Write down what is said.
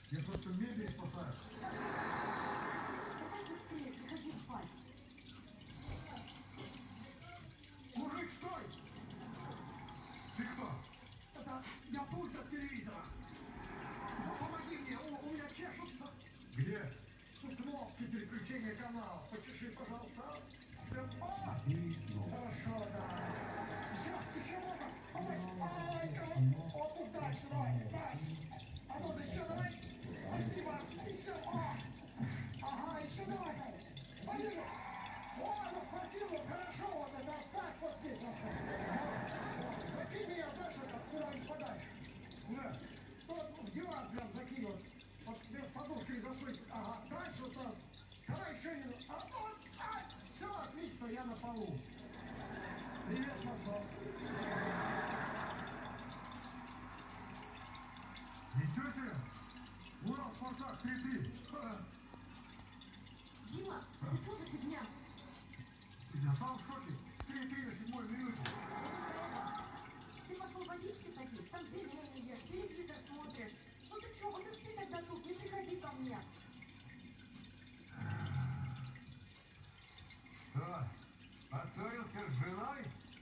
Я просто мебель спасаю. Давай быстрее, приходи спать. Мужик, стой! Ты кто? Это я пульт от телевизора. Ну, помоги мне, у меня чешутся. Где? Тут кнопки переключения каналов. Почеши, пожалуйста. Хорошо, да. Еще можно? Вот дальше, давай, дальше. А ну, еще давай. Спасибо. Еще. Ага, еще давай. Поехали. О, ну спасибо, хорошо, вот это оставь вот здесь. Закинь меня дальше, куда-нибудь подальше. Нет, вот в диван прям закинь, вот без подушки засунь. Ага, дальше вот так. Давай еще не... Все, отлично, я на полу. Привет, Максон. Ничего себе! Урал, Спартак, 3-3. Дима, это что за фигня? Я сам в шоке. 3-3 на 7-й минуте. Ты пошел водички попить, там пельмени ешь, телевизор смотришь. Ну ты что, вот и ты тогда тут, не приходи ко мне. Что, поссорился с женой?